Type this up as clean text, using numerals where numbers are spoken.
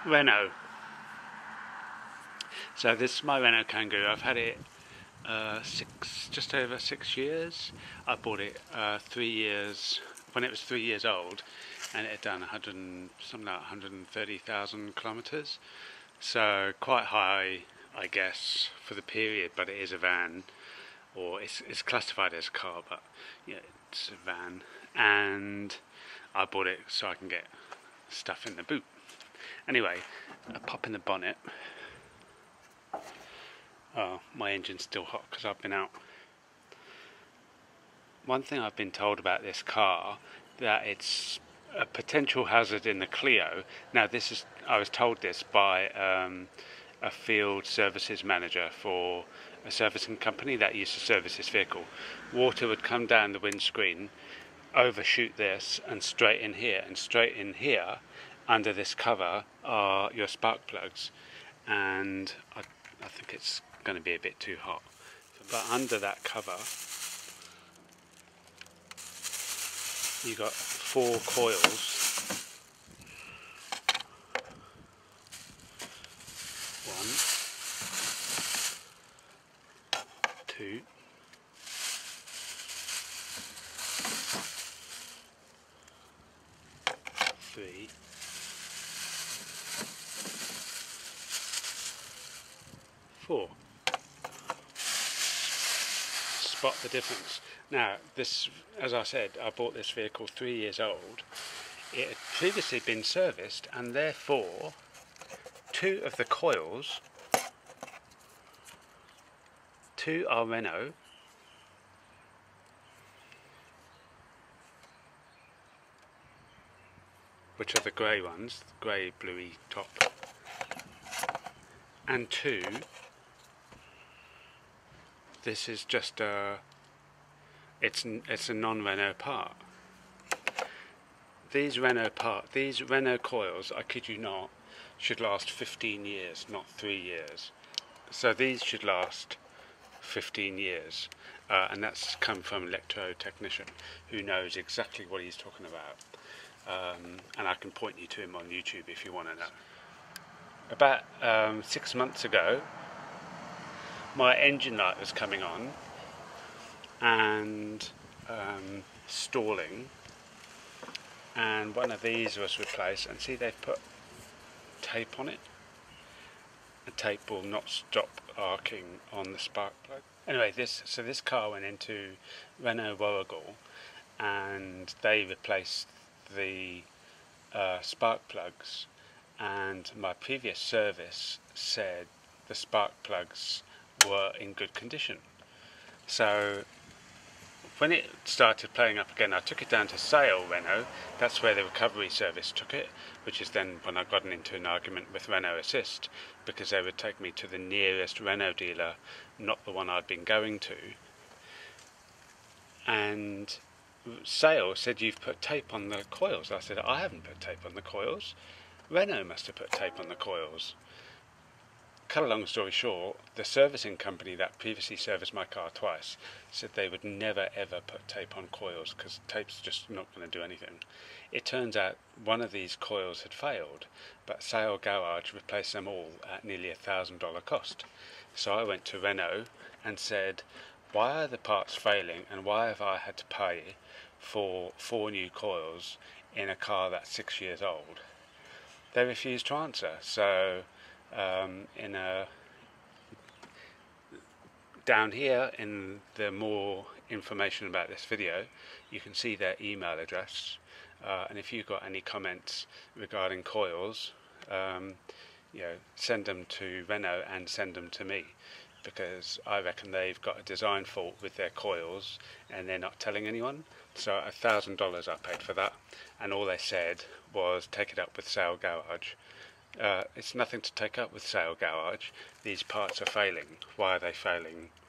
Renault. So this is my Renault Kangoo. I've had it just over 6 years. I bought it 3 years when it was 3 years old, and it had done something like 130,000 kilometres. So quite high, I guess, for the period. But it is a van, or it's classified as a car, but yeah, it's a van. And I bought it so I can get stuff in the boot. Anyway, I pop in the bonnet. Oh, my engine's still hot because I've been out. One thing I've been told about this car, that it's a potential hazard in the Clio. Now I was told this by a field services manager for a servicing company that used to service this vehicle. Water would come down the windscreen, overshoot this, and straight in here, under this cover are your spark plugs, and I think it's going to be a bit too hot. But under that cover, you got 4 coils. 1, 2, 3, 4. Spot the difference. Now, this, as I said, I bought this vehicle 3 years old. It had previously been serviced, and therefore 2 of the coils, 2 are Renault, which are the grey ones, the grey bluey top, and 2, this is just it's a non-Renault part. These Renault coils, I kid you not, should last 15 years, not 3 years. So these should last 15 years, and that's come from an electro-technician who knows exactly what he's talking about, and I can point you to him on YouTube if you want to know. About 6 months ago, my engine light was coming on and stalling, and one of these was replaced, and see, they've put tape on it. The tape will not stop arcing on the spark plug. Anyway, this car went into Renault Warragul, and they replaced the spark plugs, and my previous service said the spark plugs were in good condition. So when it started playing up again, I took it down to Sale, Renault. That's where the recovery service took it, which is then when I got into an argument with Renault Assist, because they would take me to the nearest Renault dealer, not the one I'd been going to. And Sale said, "You've put tape on the coils." I said, "I haven't put tape on the coils. Renault must have put tape on the coils." Cut a long story short, the servicing company that previously serviced my car twice said they would never ever put tape on coils because tape's just not going to do anything. It turns out one of these coils had failed, but Sale Garage replaced them all at nearly $1,000 cost. So I went to Renault and said, "Why are the parts failing, and why have I had to pay for 4 new coils in a car that's 6 years old?" They refused to answer. So down here in the more information about this video, you can see their email address, and if you've got any comments regarding coils, send them to Renault and send them to me, because I reckon they've got a design fault with their coils and they're not telling anyone. So $1,000 I paid for that, and all they said was take it up with Sale Garage. It's nothing to take up with Sale Garage. These parts are failing. Why are they failing?